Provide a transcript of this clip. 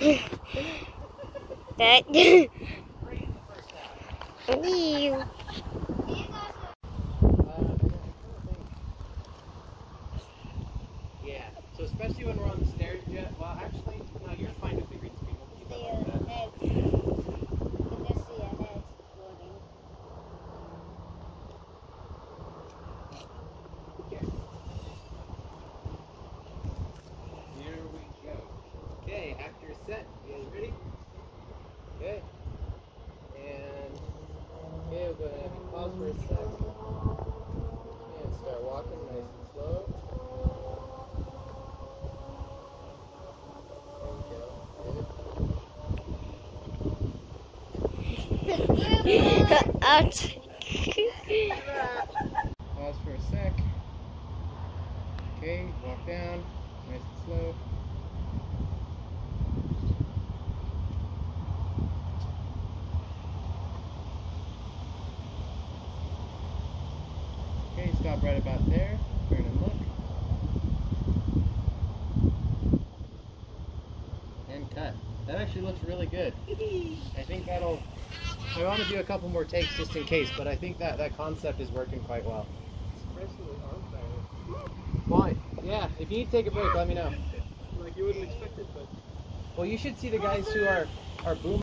That. Yeah, so especially when we're on the stairs, well, actually, no, you're fine with the green screen. We'll keep it like that. Head. You can just see a head floating. Okay. Here we go. Okay, actor set. You guys ready? Okay. And, okay, we'll go ahead and pause for a sec. And start walking nice and slow. Out. Pause for a sec. Okay, walk down, nice and slow. Okay, stop right about there. Turn and look. And cut. That actually looks really good. I think that'll... I want to do a couple more takes just in case, but I think that concept is working quite well. Why? Yeah, if you need to take a break, let me know. Like you wouldn't expect it, but... Well, you should see the guys who are boom.